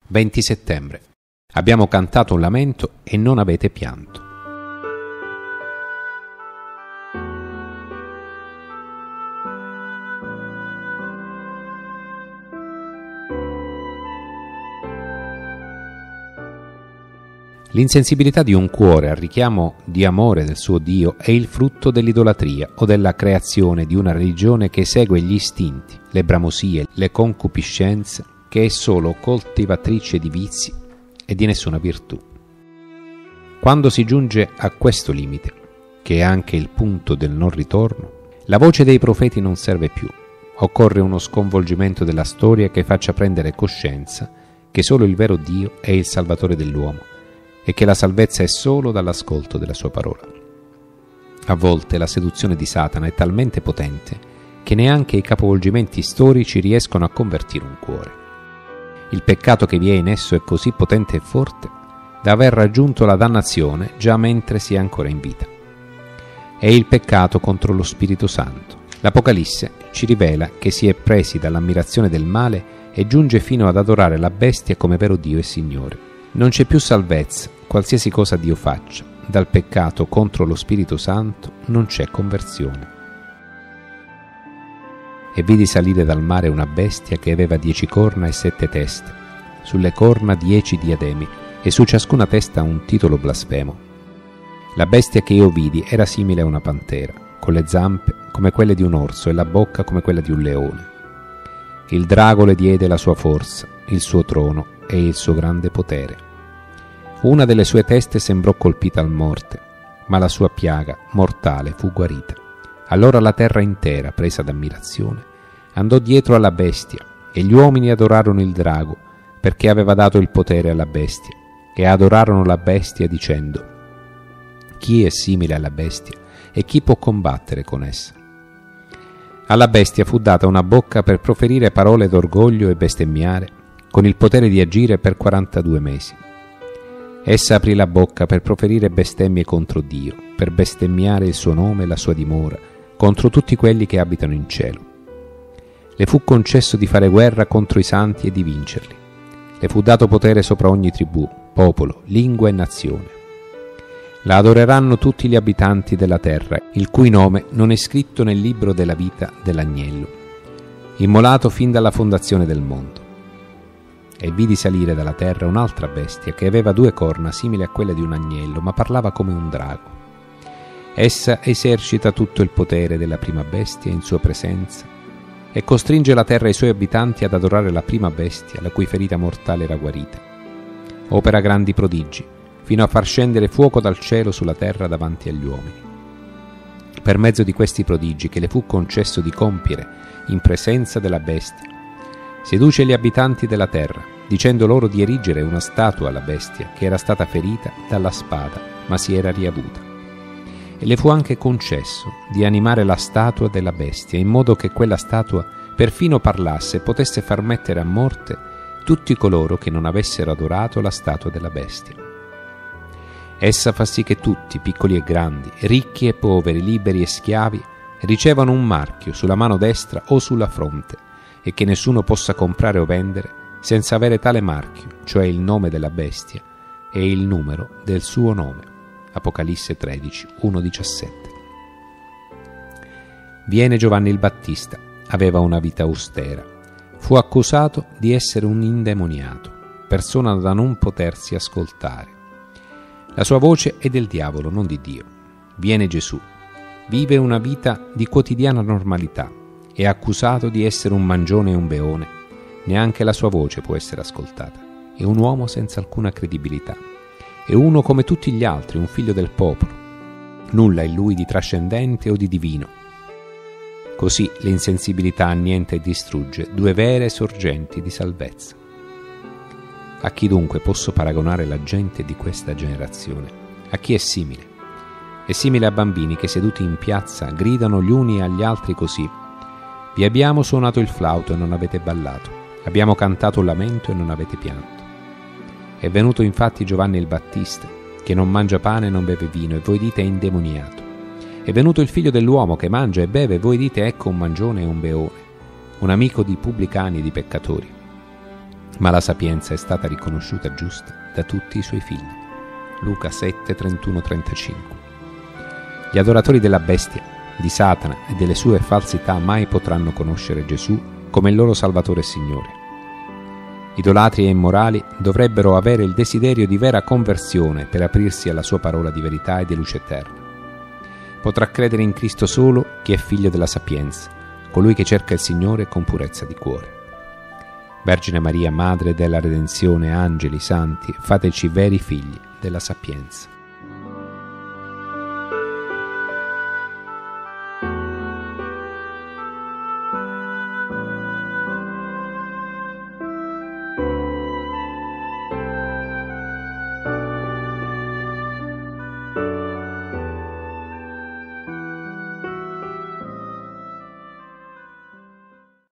20 settembre. Abbiamo cantato un lamento e non avete pianto. L'insensibilità di un cuore al richiamo di amore del suo Dio è il frutto dell'idolatria o della creazione di una religione che segue gli istinti, le bramosie, le concupiscenze, che è solo coltivatrice di vizi e di nessuna virtù. Quando si giunge a questo limite, che è anche il punto del non ritorno, la voce dei profeti non serve più. Occorre uno sconvolgimento della storia che faccia prendere coscienza che solo il vero Dio è il Salvatore dell'uomo e che la salvezza è solo dall'ascolto della sua parola. A volte la seduzione di Satana è talmente potente che neanche i capovolgimenti storici riescono a convertire un cuore. Il peccato che vi è in esso è così potente e forte da aver raggiunto la dannazione già mentre si è ancora in vita. È il peccato contro lo Spirito Santo. L'Apocalisse ci rivela che si è presi dall'ammirazione del male e giunge fino ad adorare la bestia come vero Dio e Signore. Non c'è più salvezza, qualsiasi cosa Dio faccia. Dal peccato contro lo Spirito Santo non c'è conversione. E vidi salire dal mare una bestia che aveva 10 corna e 7 teste, sulle corna 10 diademi e su ciascuna testa un titolo blasfemo. La bestia che io vidi era simile a una pantera, con le zampe come quelle di un orso e la bocca come quella di un leone. Il drago le diede la sua forza, il suo trono e il suo grande potere. Una delle sue teste sembrò colpita al morte, ma la sua piaga mortale fu guarita. Allora la terra intera, presa d'ammirazione, andò dietro alla bestia e gli uomini adorarono il drago perché aveva dato il potere alla bestia e adorarono la bestia dicendo: chi è simile alla bestia e chi può combattere con essa? Alla bestia fu data una bocca per proferire parole d'orgoglio e bestemmiare, con il potere di agire per 42 mesi. Essa aprì la bocca per proferire bestemmie contro Dio, per bestemmiare il suo nome e la sua dimora, contro tutti quelli che abitano in cielo. Le fu concesso di fare guerra contro i santi e di vincerli. Le fu dato potere sopra ogni tribù, popolo, lingua e nazione. La adoreranno tutti gli abitanti della terra, il cui nome non è scritto nel libro della vita dell'agnello, immolato fin dalla fondazione del mondo. E vidi salire dalla terra un'altra bestia che aveva 2 corna simili a quelle di un agnello, ma parlava come un drago. Essa esercita tutto il potere della prima bestia in sua presenza e costringe la terra e i suoi abitanti ad adorare la prima bestia, la cui ferita mortale era guarita. Opera grandi prodigi, fino a far scendere fuoco dal cielo sulla terra davanti agli uomini. Per mezzo di questi prodigi che le fu concesso di compiere in presenza della bestia, seduce gli abitanti della terra, dicendo loro di erigere una statua alla bestia che era stata ferita dalla spada, ma si era riavuta. E le fu anche concesso di animare la statua della bestia, in modo che quella statua perfino parlasse e potesse far mettere a morte tutti coloro che non avessero adorato la statua della bestia. Essa fa sì che tutti, piccoli e grandi, ricchi e poveri, liberi e schiavi, ricevano un marchio sulla mano destra o sulla fronte, e che nessuno possa comprare o vendere senza avere tale marchio, cioè il nome della bestia e il numero del suo nome. Apocalisse 13, 1-17. Viene Giovanni il Battista, aveva una vita austera. Fu accusato di essere un indemoniato, persona da non potersi ascoltare. La sua voce è del diavolo, non di Dio. Viene Gesù, vive una vita di quotidiana normalità, è accusato di essere un mangione e un beone, neanche la sua voce può essere ascoltata. È un uomo senza alcuna credibilità. È uno come tutti gli altri, un figlio del popolo. Nulla in lui di trascendente o di divino. Così l'insensibilità annienta e distrugge 2 vere sorgenti di salvezza. A chi dunque posso paragonare la gente di questa generazione? A chi è simile? È simile a bambini che seduti in piazza gridano gli uni agli altri così: vi abbiamo suonato il flauto e non avete ballato, abbiamo cantato un lamento e non avete pianto. È venuto infatti Giovanni il Battista, che non mangia pane e non beve vino, e voi dite è indemoniato. È venuto il figlio dell'uomo, che mangia e beve, e voi dite ecco un mangione e un beone, un amico di pubblicani e di peccatori. ma la sapienza è stata riconosciuta giusta da tutti i suoi figli. Luca 7, 31-35. Gli adoratori della bestia, di Satana e delle sue falsità mai potranno conoscere Gesù come il loro Salvatore e Signore. Idolatri e immorali dovrebbero avere il desiderio di vera conversione per aprirsi alla sua parola di verità e di luce eterna. Potrà credere in Cristo solo chi è figlio della sapienza, colui che cerca il Signore con purezza di cuore. Vergine Maria, Madre della Redenzione, angeli, santi, fateci veri figli della sapienza.